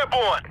airborne.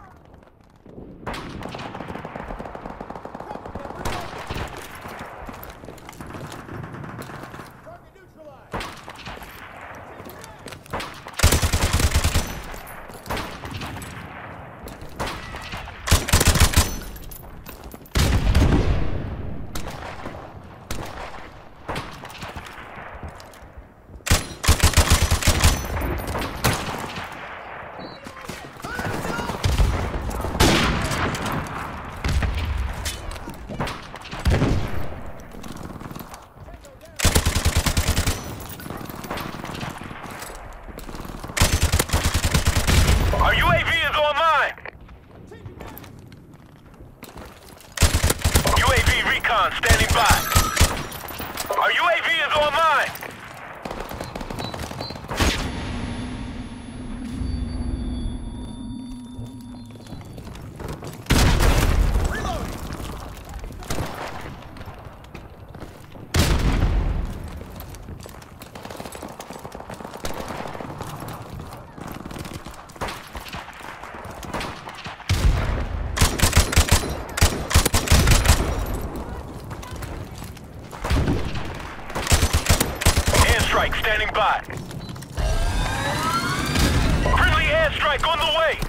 Our UAV is online. UAV recon standing by. Our UAV is online. Airstrike standing by. Friendly airstrike on the way.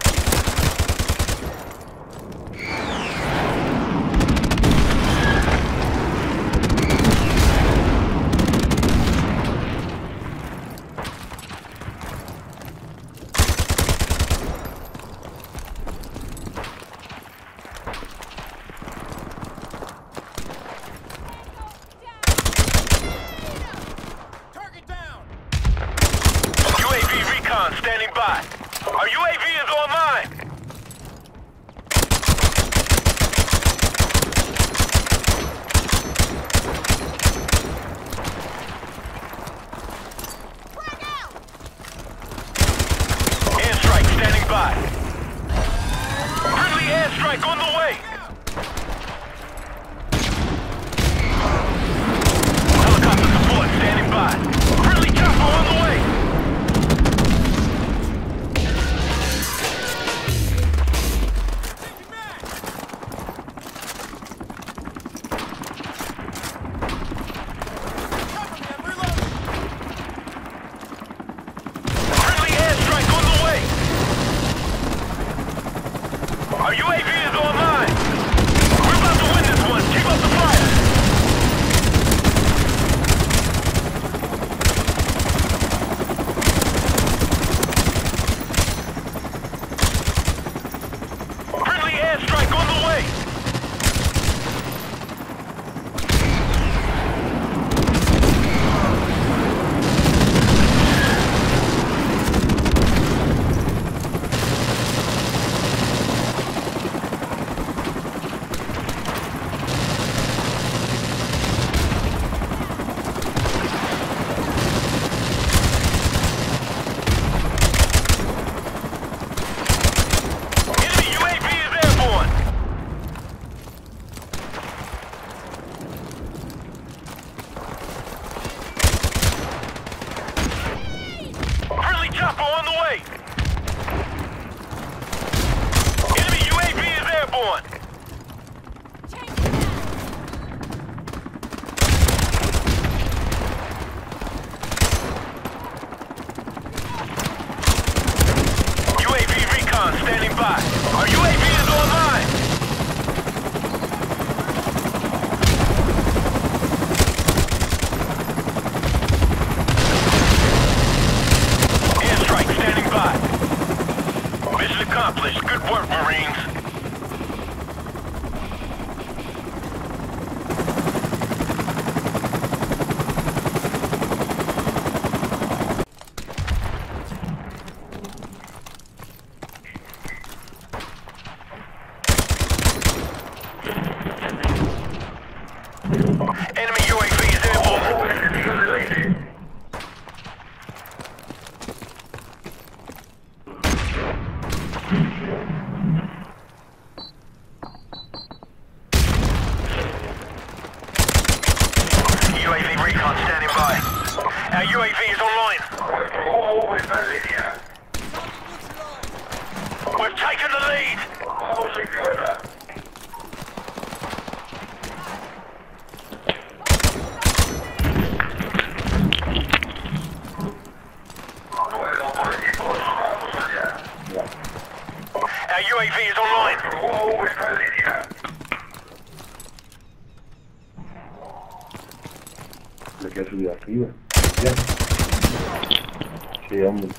Standing by. Our UAV is online. Airstrike standing by. Friendly airstrike on the way. Helicopter support standing by. Friendly chopper on the way. Our UAV is online! We're about to win this one! Keep up the fire! Friendly airstrike on the way! Chopper on the way! Enemy UAV is airborne! UAV recon standing by. Our UAV is online! Mission accomplished. Good work, Marines. Enemy UAV is airborne. UAV recon standing by. Our UAV is online. UAV is online. Le queda subir arriba. Ya. Sí, hombre.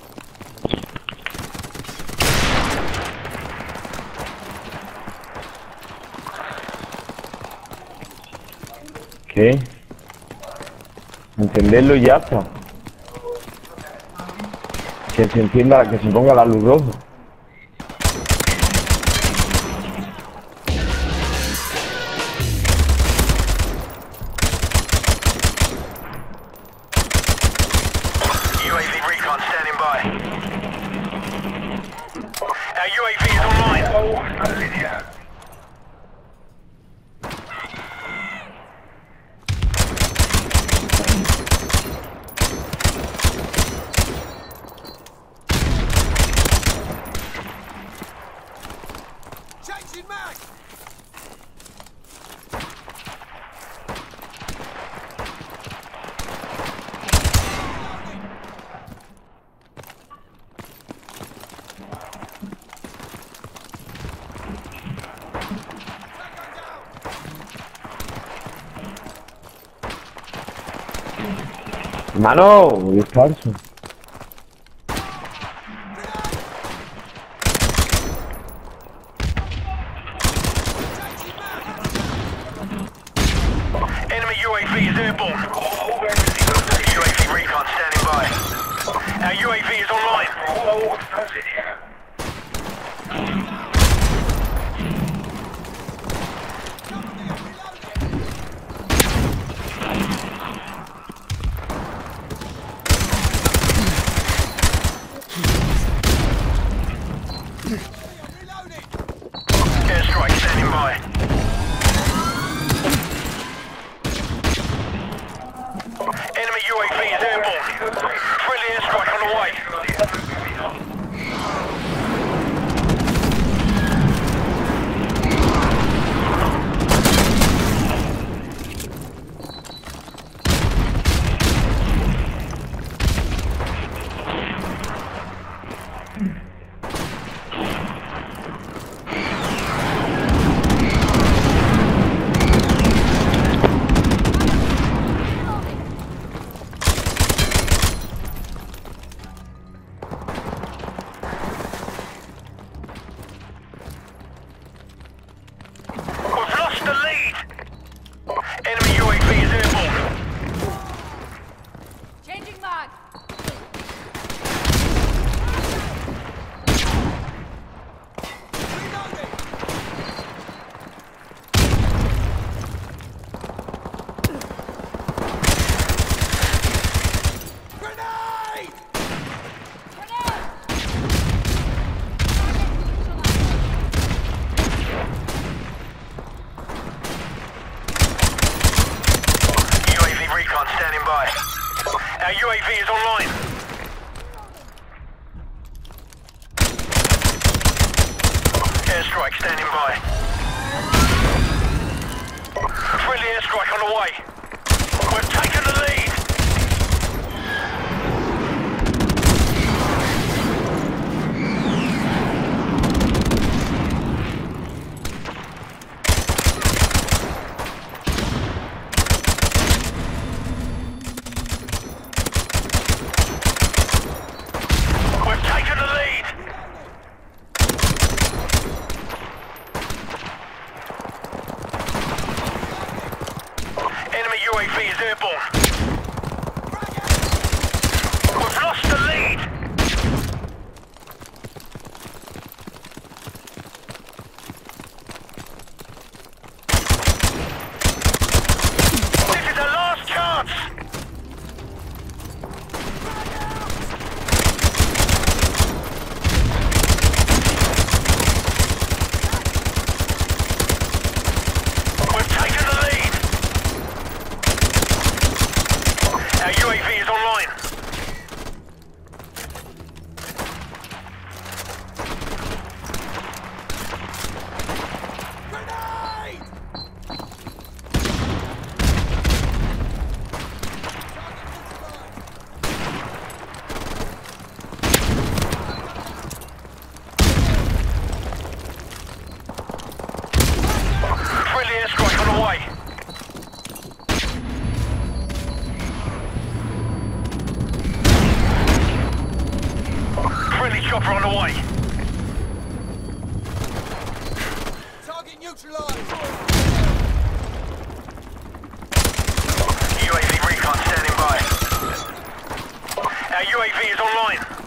¿Qué? Encenderlo y ya está. Que se encienda, que se ponga la luz roja. UAV recon standing by. Our UAV is online. Changing mag! Mano, es falso. Enemy UAV is airborne. UAV recon standing by. Our UAV is online. Airstrike standing by. Enemy UAV is airborne. Friendly airstrike on the way. We've lost the lead. Enemy UAV is airborne. Changing mag! Grenade! UAV recon standing by. Our UAV is online. Airstrike standing by. Friendly airstrike on the way. We've taken the lead. We've taken the lead. Enemy UAV is airborne. Chopper on the way. Target neutralized. UAV recon standing by. Our UAV is online.